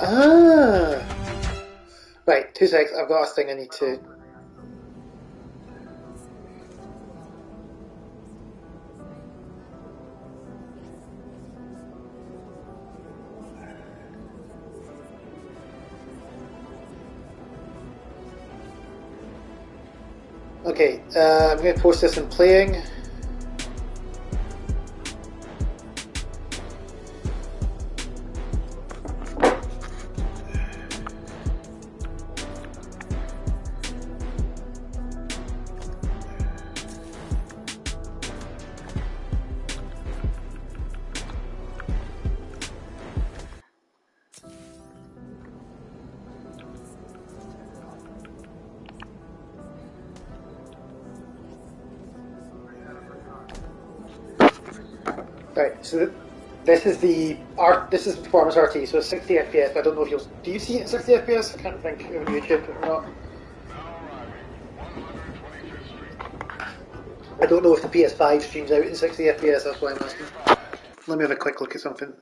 Ah! Right, 2 seconds, I've got a thing I need to... Okay, I'm going to post this in playing. Right, so this is the art. This is performance RT, so it's 60 FPS. But I don't know if you'll. Do you see it in 60 FPS? I can't think on YouTube or not. I don't know if the PS5 streams out in 60 FPS. That's why I'm asking. Let me have a quick look at something.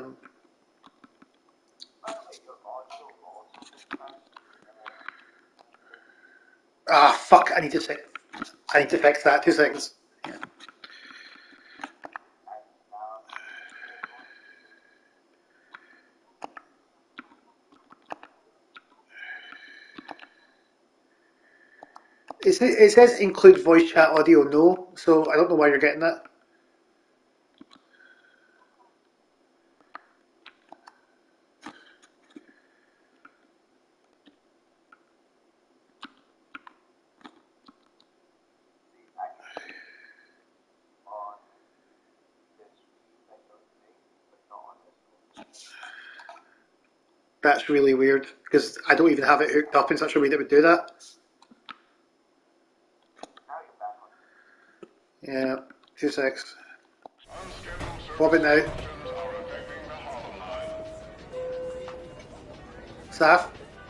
Fuck! I need to fix that. 2 seconds. Yeah. It says include voice chat audio, no. So I don't know why you're getting that. That's really weird because I don't even have it hooked up in such a way that would do that. Yeah, 2 seconds. What about now? Saf?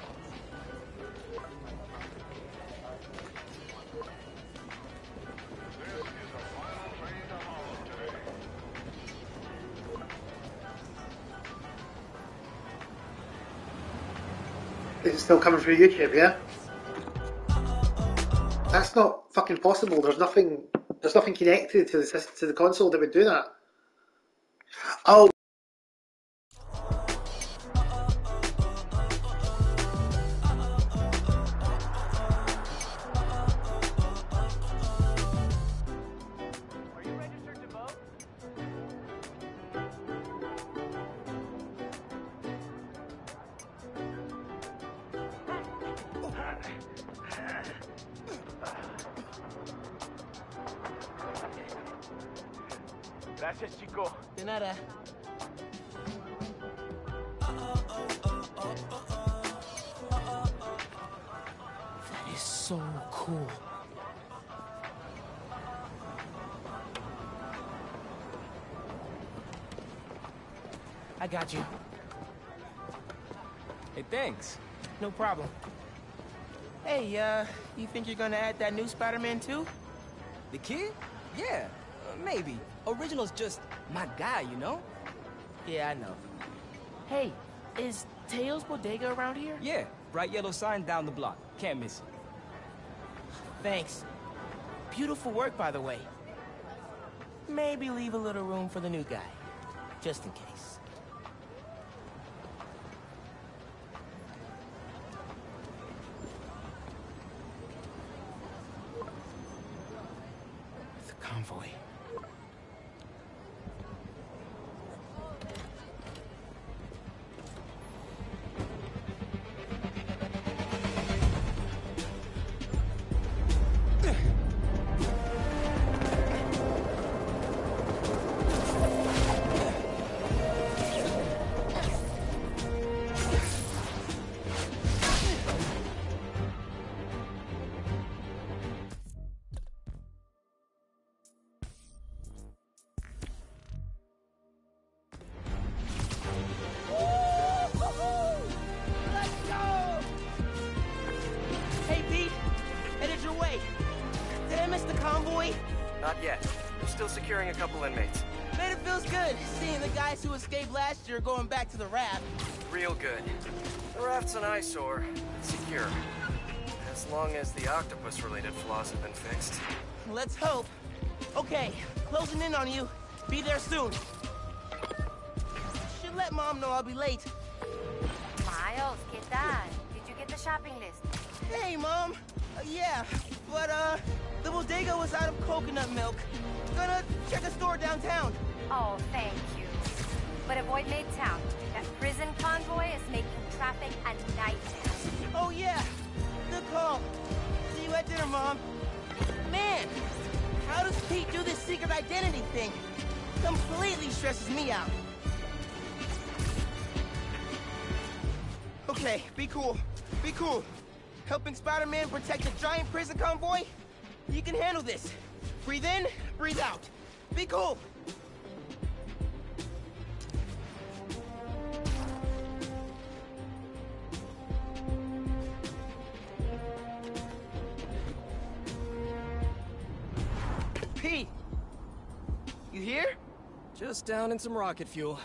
Is it still coming through YouTube, yeah? That's not fucking possible. There's nothing connected to the console that would do that. Oh, Gracias, chico. De nada. That is so cool. I got you. Hey, thanks. No problem. Hey, you think you're gonna add that new Spider-Man too? The kid? Yeah, maybe. Original's just my guy, you know? Yeah, I know. Hey, is Tails Bodega around here? Yeah, bright yellow sign down the block. Can't miss it. Thanks. Beautiful work, by the way. Maybe leave a little room for the new guy, just in case. The convoy. Not yet. We're still securing a couple inmates. Man, it feels good seeing the guys who escaped last year going back to the raft. Real good. The raft's an eyesore. It's secure. As long as the octopus-related flaws have been fixed. Let's hope. Okay, closing in on you. Be there soon. Should let Mom know I'll be late. Miles, ¿qué tal? Did you get the shopping list? Hey, Mom. Yeah, but, the bodega was out of coconut milk. Gonna check a store downtown. Oh, thank you. But avoid Midtown. That prison convoy is making traffic a nightmare. Oh, yeah. Good call. See you at dinner, Mom. Man, how does Pete do this secret identity thing? Completely stresses me out. Okay, be cool. Be cool. Helping Spider-Man protect a giant prison convoy? You can handle this. Breathe in, breathe out. Be cool. Pete! You here? Just down in some rocket fuel.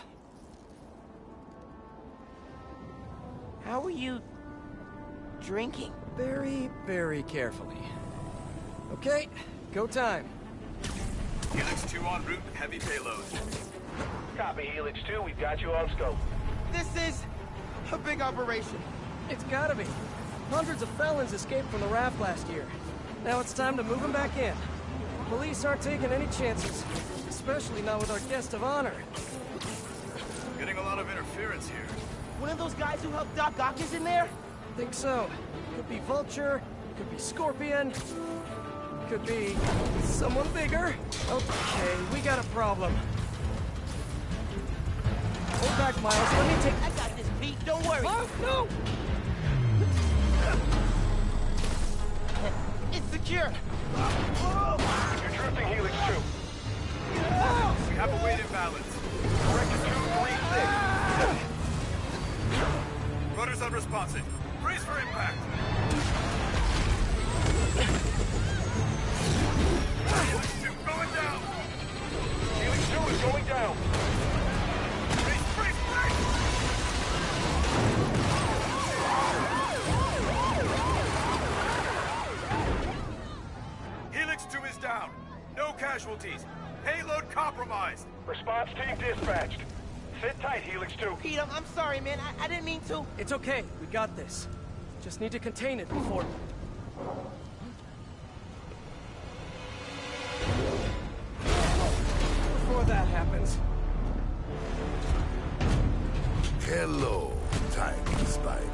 How are you drinking? Very, very carefully. Okay, go time. Helix 2 en route, heavy payload. Copy, Helix 2, we've got you on scope. This is a big operation. It's gotta be. Hundreds of felons escaped from the raft last year. Now it's time to move them back in. Police aren't taking any chances, especially not with our guest of honor. Getting a lot of interference here. One of those guys who helped Doc Ock is in there? Think so. Could be Vulture, could be Scorpion, could be someone bigger. Okay, we got a problem. Hold back, Miles. Let me take... I got this, Pete. Don't worry. Oh, no! It's secure. You're drifting, Helix 2. We have a weight imbalance. Correction 236. Rudder's unresponsive. Brace for impact. Helix 2 going down. Helix 2 is going down. Brace, brace, brace! Helix 2 is down. No casualties. Payload compromised. Response team dispatched. Sit tight, Helix 2. Pete, I'm sorry, man. I didn't mean to. It's okay. We got this. Just need to contain it before... Before that happens. Hello, tiny spiders.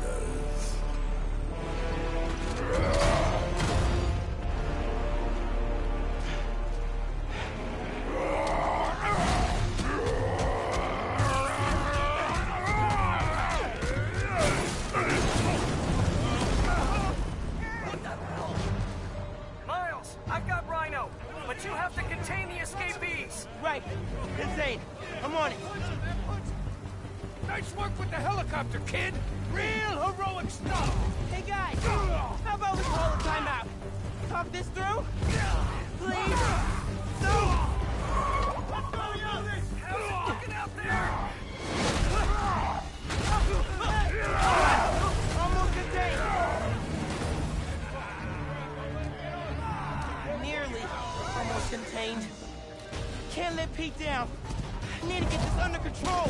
Miles, I've got Rhino, but you have to contain the escapees. Right. Insane. I'm on it. Nice work with the helicopter, kid! Real heroic stuff! Hey, guys. How about we call a timeout? Talk this through? Please? No! Almost contained. Nearly almost contained. Can't let Pete down. I need to get this under control.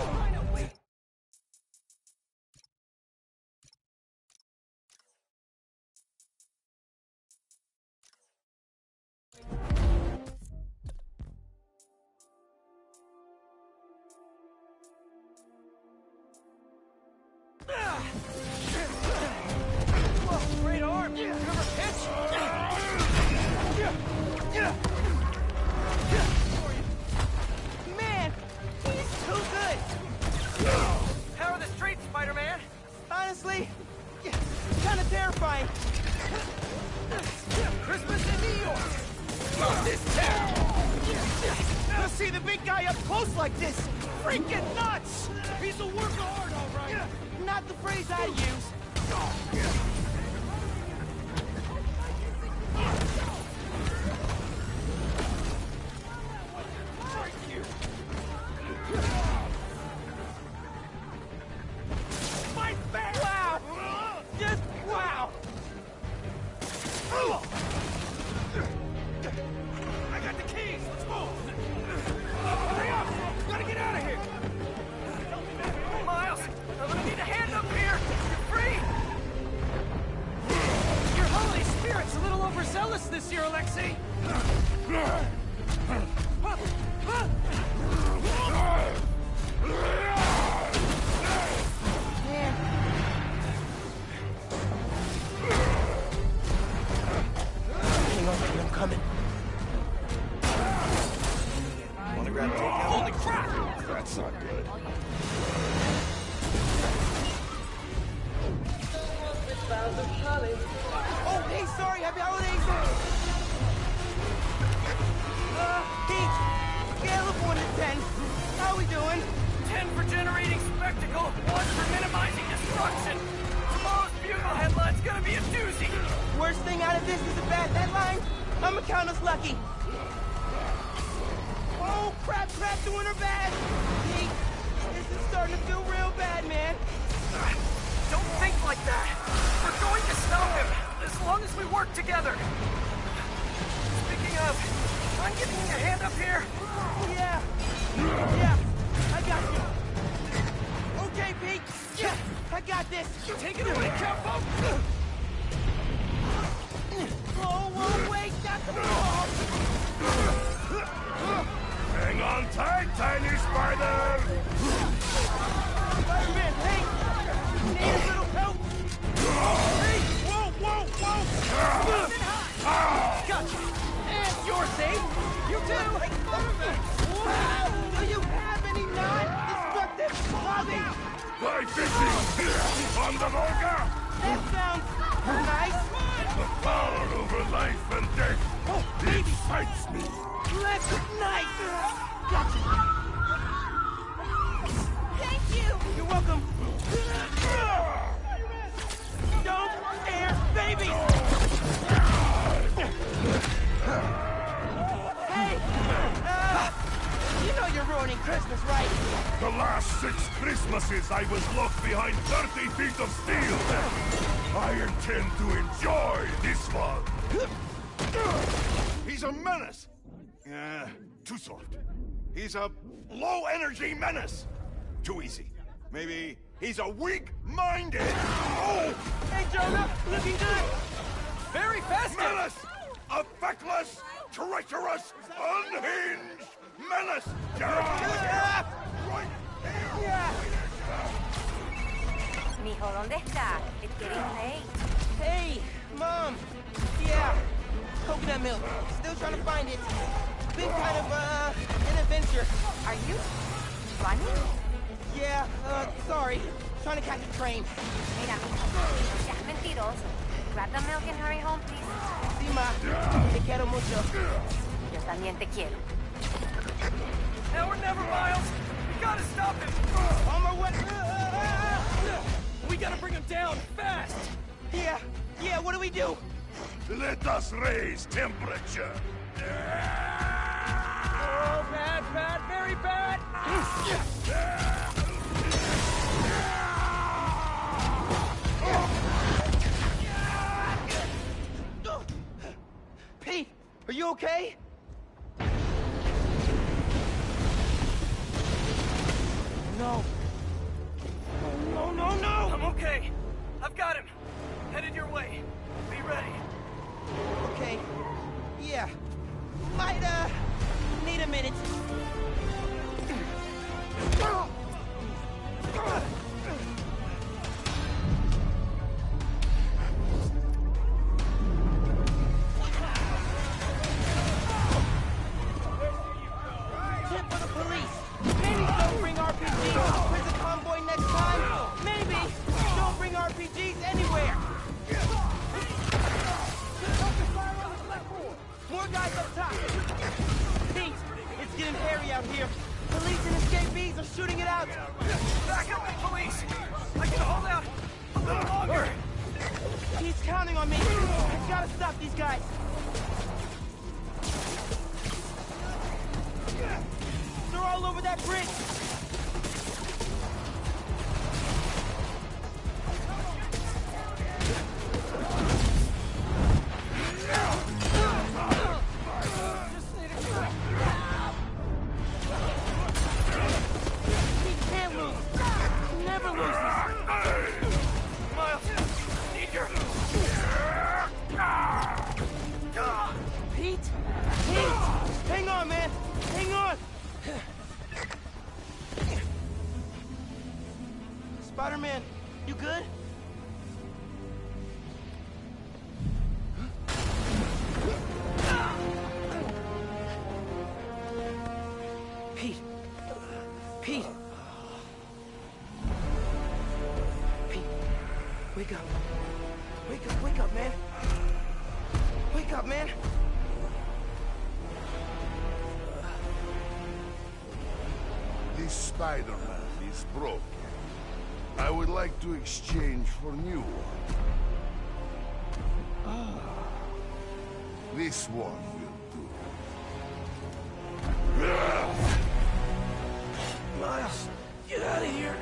Whoa, great arm! You ever pitch? Man, he's too good. How are the streets, Spider-Man? Honestly, kind of terrifying. Christmas in New York! Not this town! To see the big guy up close like this, freaking nuts! He's a work of art, all right! Not the phrase I use. Crap! That's not good. Oh, hey, sorry, happy holidays! Pete, scale of 1 to 10. How we doing? 10 for generating spectacle, 1 for minimizing destruction. Tomorrow's Bugle headline's gonna be a doozy. Worst thing out of this is a bad headline? I'ma count us lucky. Oh, crap, doing her bad! Pete, this is starting to feel real bad, man. Don't think like that. We're going to stop him, as long as we work together. Speaking of, mind giving me a hand up here? Yeah, I got you. Okay, Pete, yeah, I got this. Take it away, Capo! Oh, wait, that's the ball! Hang on tight, tiny spider! Spider-Man, hey! Need a little help? Hey! Whoa! Gotcha! And you're safe! You too! Wow! Do you have any non-destructive clothing? Fly fishing! On the Volga! That sounds nice. The power over life and death! Oh, It baby! excites me! That's nice! Gotcha! Thank you! You're welcome! Don't scare babies! Hey! You know you're ruining Christmas, right? The last 6 Christmases I was locked behind 30 feet of steel! I intend to enjoy this one! He's a menace! Too soft. He's a low-energy menace! Too easy. Maybe he's a weak-minded... Oh! Hey, Jonah! Looking good! Very festive! Menace! A feckless, treacherous, unhinged menace! Ah! Right here! Yeah! Mijo, ¿dónde está? It's getting late. Hey, Mom! Yeah, coconut milk. Still trying to find it. Been kind of, an adventure. Are you running? Yeah, sorry. Trying to catch a train. Mira, mijo, no seas mentiroso. Grab the milk and hurry home, please. Sí, Ma. Te quiero mucho. Yo también te quiero. Now or never, Miles! We gotta stop him! On my way. We gotta bring him down, fast! Yeah, what do we do? Let us raise temperature! Oh, bad, very bad! Pete, are you okay? No. No. I'm okay. I've got him. Headed your way. Be ready. Okay. Yeah. Might, need a minute. Tip for the police. Maybe don't bring RPGs to the prison convoy next time. Maybe don't bring RPGs anywhere. More guys up top. Pete, it's getting hairy out here. Police and escapees are shooting it out. Back up the police! I can hold out a little longer! He's counting on me. I gotta stop these guys. They're all over that bridge. He can't lose. He never loses. Miles, need your... Pete! Hang on, man! Hang on! Spider-Man, you good? Pete, Pete! Pete, wake up. Wake up, man. Wake up, man. This Spider-Man is broken. I would like to exchange for new one. This one will do. Miles, get out of here.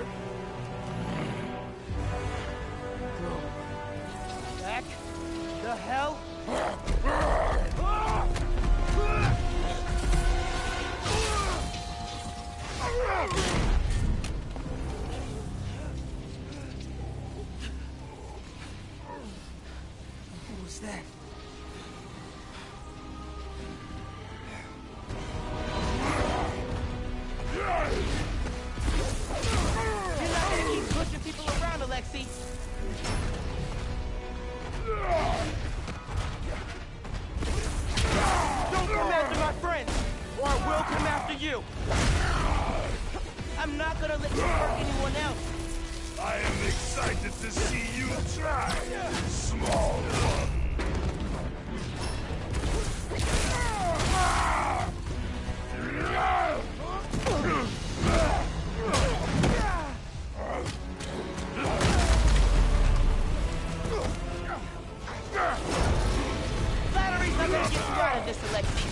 Back the hell? What was that? You're not gonna keep pushing people around, Alexei. Don't come after my friends, or I will come after you. I'm not gonna let you hurt anyone else. I am excited to see you try, small one. Flattery's not gonna get you out of this, Alexei.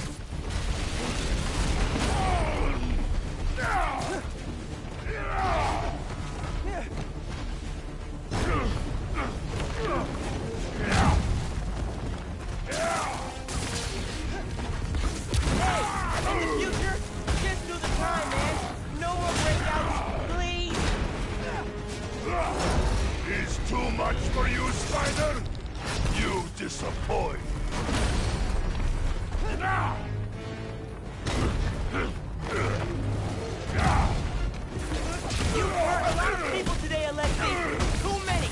In the future, just do the time, man. No more breakouts, please. Is too much for you, Spider? You disappoint. You've hurt a lot of people today, Alexei. Too many.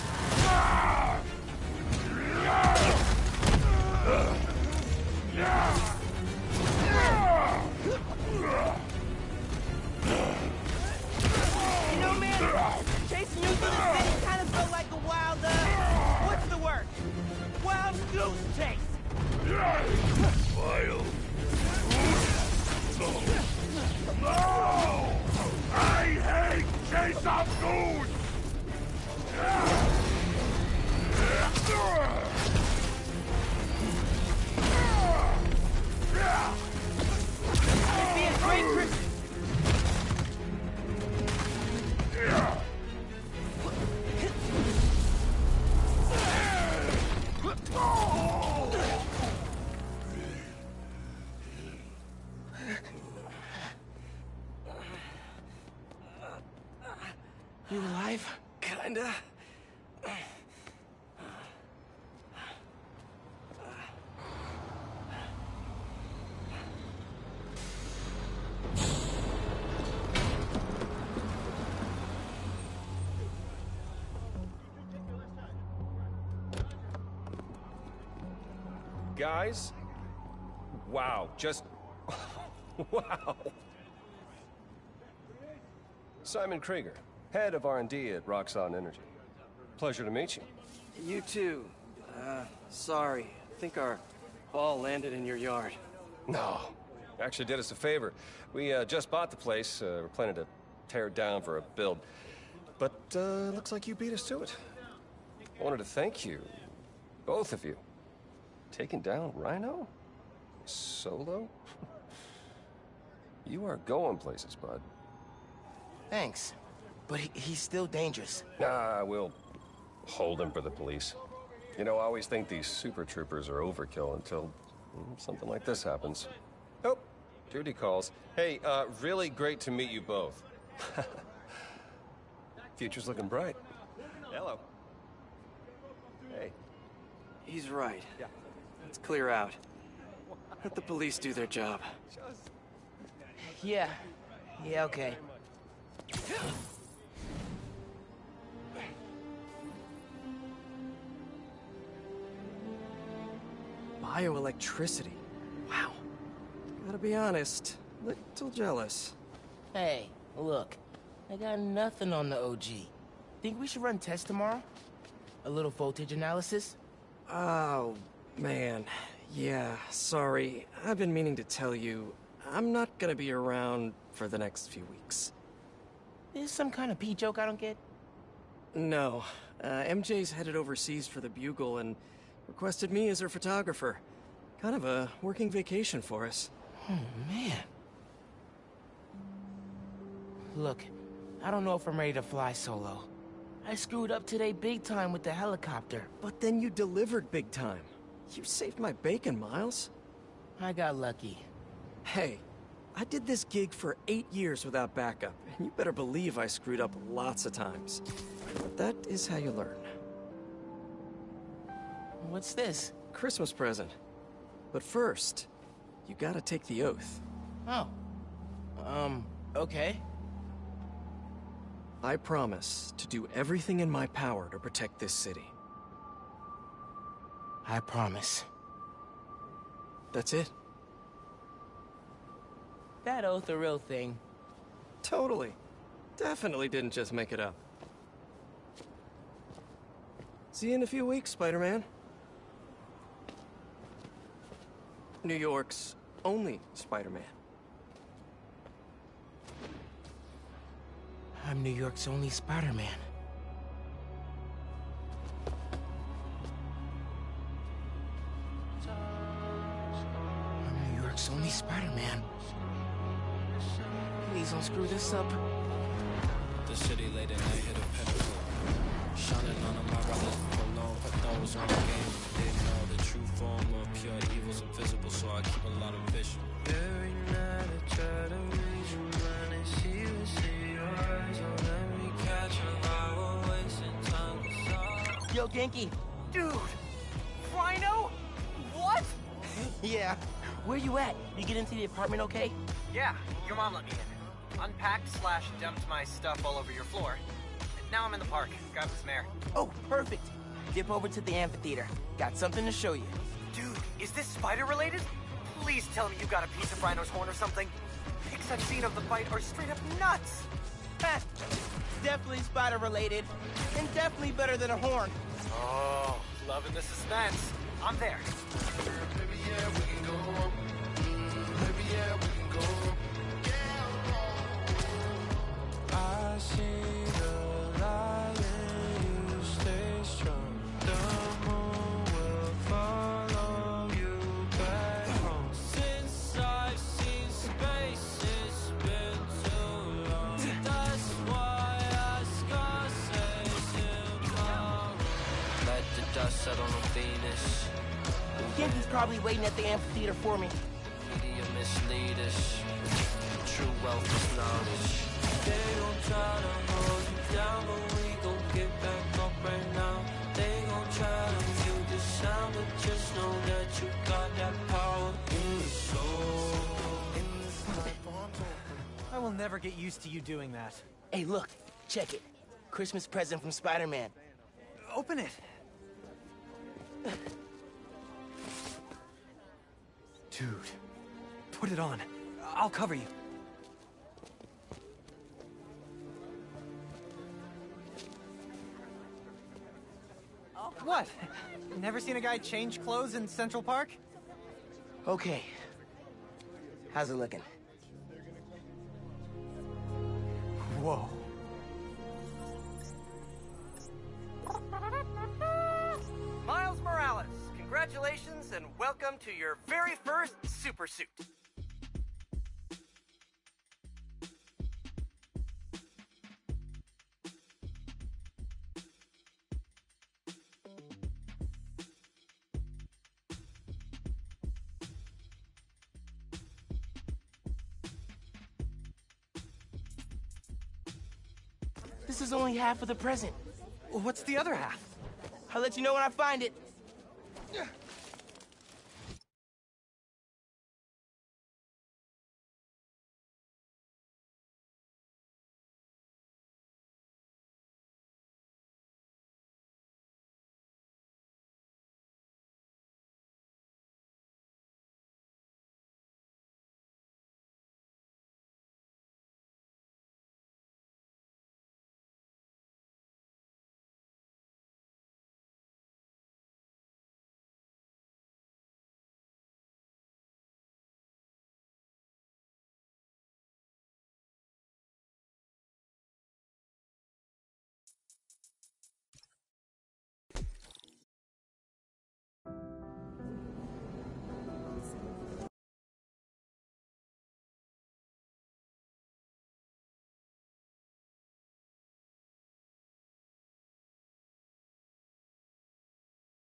You know, man, chasing you through the city kind of felt like a wild, what's the word? Wild goose chase. Wild. No! I hate chase of goons! It'd be a great Christmas. You alive? Kinda. Guys? Wow, just... wow. Simon Krieger, head of R&D at Roxxon Energy. Pleasure to meet you. You too. Sorry. I think our ball landed in your yard. No, actually did us a favor. We just bought the place. We're planning to tear it down for a build. But looks like you beat us to it. I wanted to thank you, both of you. Taking down Rhino? Solo? You are going places, bud. Thanks. But he's still dangerous. Nah, we'll hold him for the police. You know, I always think these super troopers are overkill until something like this happens. Oh, duty calls. Hey, really great to meet you both. Future's looking bright. Hello. Hey. He's right. Yeah. Let's clear out. Let the police do their job. Yeah, okay. Bioelectricity. Wow. Gotta be honest, little jealous. Hey, Look, I got nothing on the OG. Think we should run tests tomorrow? A little voltage analysis? Oh, man. Yeah, sorry. I've been meaning to tell you, I'm not gonna be around for the next few weeks. Is some kind of pee joke I don't get? No. MJ's headed overseas for the Bugle and requested me as her photographer. Kind of a working vacation for us. Oh, man. Look, I don't know if I'm ready to fly solo. I screwed up today big time with the helicopter. But then you delivered big time. You saved my bacon, Miles. I got lucky. Hey, I did this gig for 8 years without backup, and you better believe I screwed up lots of times. But that is how you learn. What's this? Christmas present. But first, you gotta take the oath. Oh. Okay. I promise to do everything in my power to protect this city. I promise. That's it. That oath a real thing? Totally. Definitely didn't just make it up. See you in a few weeks, Spider-Man. New York's only Spider-Man. I'm New York's only Spider-Man. I'm New York's only Spider-Man. Please don't screw this up. The city late at night hit a pinnacle. Shining none of my brothers alone, put those on the game. They know the true form of pure evil's invisible, so I keep a lot of vision. Every night I try to read your mind and see what's in your eyes. Don't let me catch a lie, we're wasting time. Yo, Genki. Dude! Rhino? What? Yeah. Where you at? You get into the apartment okay? Yeah, your mom let me in. Unpacked/dumped my stuff all over your floor. Now I'm in the park. Got this mare. Oh, perfect. Dip over to the amphitheater. Got something to show you. Dude, is this spider related? Please tell me you got a piece of Rhino's horn or something. Pics I've seen of the fight are straight up nuts. Definitely spider related. And definitely better than a horn. Oh, loving the suspense. I'm there. Baby, yeah, we can go. Baby, yeah, we can go. I see the light and you stay strong. The moon will follow you back home. Since I've seen space, it's been too long. That's why I Scorsese in my room. Let the dust settle on Venus. Genki's probably waiting at the amphitheater for me. Media mislead us. True wealth is knowledge. They gon' try to hold you down, but we gon' get back up right now. They gon' try to mute the sound, but just know that you got that power in your soul. I will never get used to you doing that. Hey, look. Check it. Christmas present from Spider-Man. Open it. Dude, put it on. I'll cover you. What? Never seen a guy change clothes in Central Park? Okay. How's it looking? Whoa. Miles Morales, congratulations and welcome to your very first super suit. This is only half of the present. What's the other half? I'll let you know when I find it.